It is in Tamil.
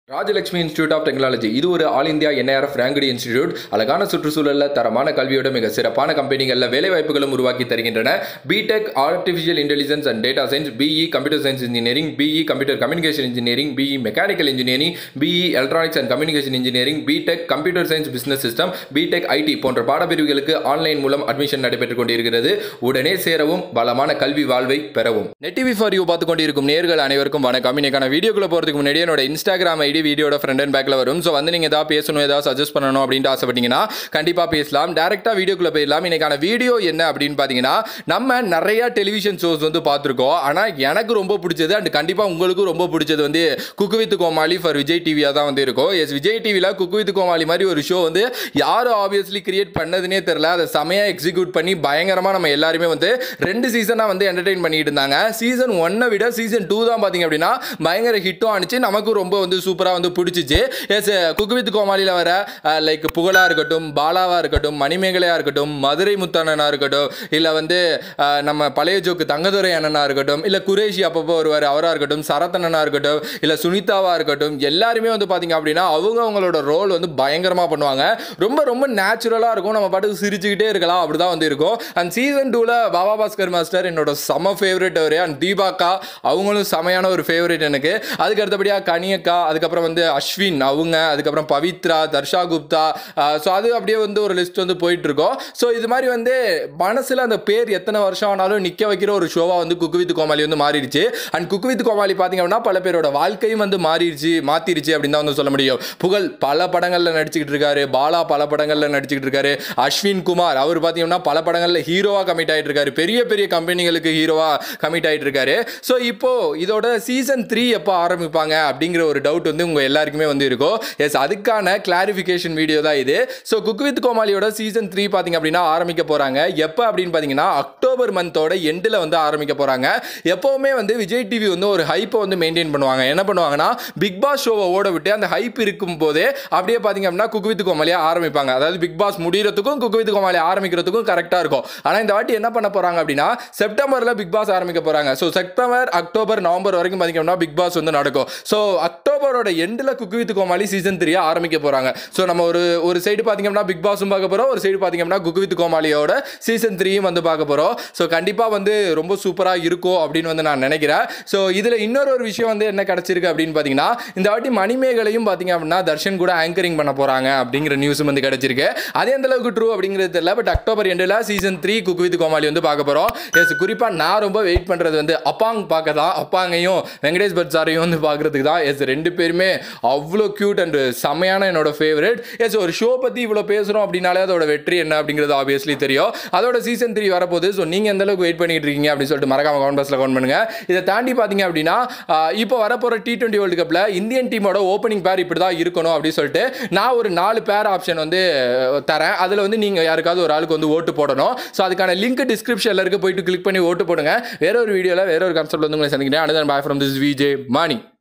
Rajalakshmi Institute of Technology. இது ஒரு all India NIRF ranked institute. அழகான சுற்றுச்சூழல்ல தரமான கல்வியோட மிக சிறப்பான கம்பெனிகள்ல வேலை வாய்ப்புகளும் உருவாக்கி தருகின்றன. B.Tech Artificial Intelligence and Data Science, B.E. Computer Science Engineering, B.E. Computer Communication Engineering, B.E. Mechanical Engineering, B.E. Electronics and Communication Engineering, B.Tech Computer Science Business System, B.Tech IT போன்ற பாடப்பிரிவுகளுக்கு ஆன்லைன் மூலம் அட்மிஷன் நடைபெற்றுக் கொண்டிருக்கிறது. உடனே சேரவும் பலமான கல்வி வாழ்வை பெறவும். நெட் டிவி ஃபார் யூ பார்த்து கொண்டிருக்கும் நேயர்கள் அனைவருக்கும் வணக்கம். இன்னைக்கான வீடியோக்குள்ள போறதுக்கு முன்னாடி என்னோட Instagram ID வீடியோட ஃப்ரண்ட் அண்ட் பேக்ல வரும். ஸோ வந்து நீங்கள் ஏதாவது பேசணும், ஏதாவது சஜஸ்ட் பண்ணணும் அப்படின்ட்டு ஆசைப்பட்டீங்கன்னா கண்டிப்பாக பேசலாம். டேரெக்டாக வீடியோக்குள்ளே போயிடலாம். இன்னைக்கான வீடியோ என்ன அப்படின்னு பார்த்தீங்கன்னா, நம்ம நிறைய டெலிவிஷன் ஷோஸ் வந்து பார்த்துருக்கோம். ஆனால் எனக்கு ரொம்ப பிடிச்சது அண்ட் கண்டிப்பாக உங்களுக்கும் ரொம்ப பிடிச்சது வந்து cook with Comali for Vijay டிவியாக தான் வந்து இருக்கும். விஜய் டிவியில் குக்கு வித் கோமாளி மாதிரி ஒரு ஷோ வந்து யாரும் ஆப்வியஸ்லி கிரியேட் பண்ணதுனே தெரியல. அதை செமையாக எக்ஸிக்யூட் பண்ணி பயங்கரமாக நம்ம எல்லாருமே வந்து 2 சீசனாக வந்து என்டர்டெயின் பண்ணிட்டு இருந்தாங்க. சீசன் 1 விட சீசன் 2 தான் பார்த்தீங்க அப்படின்னா பயங்கர ஹிட்டும் ஆனிச்சு. நமக்கும் ரொம்ப வந்து சூப்பராக வந்து பிடிச்சிச்சு. எஸ், குக்கு வித் கோமாளியில் வர லைக் புகழா இருக்கட்டும், பாலாவா இருக்கட்டும், மணிமேகலையா இருக்கட்டும், மதுரை முத்தண்ணனா இருக்கட்டும், இல்லை வந்து நம்ம பழைய ஜோக்கு தங்கதுரை அண்ணனா இருக்கட்டும், இல்லை குரேஷி அப்பப்போ வருவார் அவராக இருக்கட்டும், சரத்தண்ணனா இருக்கட்டும், இல்லை சுனிதாவா இருக்கட்டும், எல்லாருமே வந்து பார்த்தீங்க அப்படின்னா அவங்களோட ரோல் வந்து பயங்கரமாக பண்ணுவாங்க. ரொம்ப ரொம்ப நேச்சுரலாக இருக்கும். நம்ம பாட்டுக்கு சிரிச்சுக்கிட்டே இருக்கலாம், அப்படிதான் வந்து இருக்கும். அண்ட் சீசன் 2ல் பாபா பாஸ்கர் மாஸ்டர் என்னோட செம ஃபேவரட் அவர். அண்ட் தீபாக்கா அவங்களும் செமையான ஒரு ஃபேவரட் எனக்கு. அதுக்கு அடுத்தபடியாக கனியக்கா, அதுக்கப்புறம் வந்து அஸ்வின் அவங்க, அதுக்கப்புறம் பவித்ரா, தர்ஷா குப்தா. ஸோ அது அப்படியே வந்து ஒரு லிஸ்ட் வந்து போயிட்டு இருக்கோம். ஸோ இது மாதிரி வந்து மனசில் அந்த பேர் எத்தனை வருஷம் ஆனாலும் நிற்க வைக்கிற ஒரு ஷோவாக வந்து குக்கு வித் கோமாளி வந்து மாறிடுச்சு. அண்ட் குக்கு வித் கோமாளி பார்த்தீங்க அப்படின்னா பல பேரோட வாழ்க்கையும் வந்து மாற்றிருச்சு அப்படின்னு தான் வந்து சொல்ல முடியும். புகழ் பல படங்களில் நடிச்சுக்கிட்டு இருக்காரு, பாலா பல படங்களில் நடிச்சுக்கிட்டு இருக்காரு, அஸ்வின் குமார் அவர் பார்த்தீங்கன்னா பல படங்களில் ஹீரோவாக கமிட் ஆகிட்டு இருக்காரு, பெரிய பெரிய கம்பெனிகளுக்கு ஹீரோவாக கமிட் ஆகிட்டு இருக்காரு. ஸோ இப்போ இதோட சீசன் 3 எப்போ ஆரம்பிப்பாங்க அப்படிங்கிற ஒரு டவுட் வந்து உங்கள் எல்லாருக்குமே வந்து இருக்கும். எஸ், அதுக்கான கிளாரிஃபிகேஷன் வீடியோ தான் இது. ஸோ குக்கு வித் கோமாளியோட சீசன் 3 பார்த்தீங்க அப்படின்னா ஆரம்பிக்க போகிறாங்க. எப்போ அப்படின்னு பார்த்தீங்கன்னா அக்டோபர் மந்தோட எண்டில் வந்து ஆரம்பிக்க போகிறாங்க. எப்போவுமே வந்து விஜய் டிவி வந்து ஒரு ஹைப்பை வந்து மெயின்டைன் பண்ணுவாங்க. என்ன பண்ணுவாங்கன்னா பிக் பாஸ் ஷோவை ஓட விட்டு அந்த ஹைப் இருக்கும் போதே அப்படியே பார்த்தீங்க அப்படின்னா குக்கு வித் கோமாளியை ஆரம்பிப்பாங்க. அதாவது பிக் பாஸ் முடிகிறதுக்கும் குக்கு வித் கோமாளி ஆரம்பிக்கிறதுக்கும் கரெக்டாக இருக்கும். ஆனால் இந்த வாட்டி என்ன பண்ண போகிறாங்க அப்படின்னா செப்டம்பரில் பிக் பாஸ் ஆரம்பிக்க போகிறாங்க. ஸோ செப்டம்பர், அக்டோபர், நவம்பர் வரைக்கும் பார்த்தீங்க அப்படின்னா பிக் பாஸ் வந்து நடக்கும். ஸோ அக்டோபரோட எண்டில் குக்கு வித் கோமாளி சீசன் 3 ஆரம்பிக்க போறாங்க. ஸோ நம்ம ஒரு சைடு பார்த்தீங்கன்னா பிக் பாஸும் பார்க்க போறோம், ஒரு சைடு பார்த்தீங்கன்னா குக்கு வித் கோமாளியோட சீசன் 3 வந்து பார்க்க போறோம். ஸோ கண்டிப்பாக வந்து ரொம்ப சூப்பராக இருக்கும் அப்படின்னு வந்து நான் நினைக்கிறேன். ஸோ இதில் இன்னொரு விஷயம் வந்து என்ன கிடைச்சிருக்கு அப்படின்னு பார்த்தீங்கன்னா, இந்த வாட்டி மணிமேகலையும் பார்த்தீங்க அப்படின்னா தர்ஷன் கூட ஆங்கரிங் பண்ண போறாங்க அப்படிங்கிற நியூஸும் வந்து கிடைச்சிருக்கு. அதே எந்த அளவுக்கு ட்ரூ அப்படிங்கிறது தெரியல. பட் அக்டோபர் எண்டில் சீசன் 3 குக்கு வித் கோமாளி வந்து பார்க்க போறோம். எஸ், குறிப்பாக நான் ரொம்ப வெயிட் பண்றது வந்து அப்பாங் பார்க்க தான். அப்பாங்கையும் வெங்கடேஷ் பட் சாரையும் வந்து பார்க்கறதுக்கு தான். எஸ், 2 பேருமே அவ்வளோ கியூட் அண்ட் செமையான என்னோட ஃபேவரட். எஸ், ஒரு ஷோ பற்றி இவ்வளோ பேசுகிறோம் அப்படின்னாலே அதோட வெற்றி என்ன அப்படிங்கிறது ஆப்வியஸ்லி தெரியும். அதோட சீசன் 3 வரப்போகுது. ஸோ நீங்கள் எந்த அளவுக்கு வெயிட் பண்ணிட்டு இருக்கீங்க அப்படின்னு சொல்லிட்டு மறக்காம கமெண்ட் பாக்ஸில் கமெண்ட் பண்ணுங்க. இதை தாண்டி பார்த்தீங்க அப்படின்னா இப்போ வரப்போகிற T20 வேர்ல்டு கப்பில் இந்தியன் டீமோட ஓப்பனிங் பேர் இப்படி தான் இருக்கணும் அப்படின்னு சொல்லிட்டு நான் ஒரு 4 பேர் ஆப்ஷன் வந்து தரேன். அதில் வந்து நீங்கள் யாருக்காவது ஒரு ஆளுக்கு வந்து ஓட்டு போடணும். ஸோ அதுக்கான லிங்க் டிஸ்கிரிப்ஷனில் இருக்கு, போயிட்டு கிளிக் பண்ணி ஓட்டு போடுங்க. வேற ஒரு வீடியோவில் வேற ஒரு கான்செப்ட் வந்து உங்களை சந்திக்கிறேன். And bye from this Vijay money.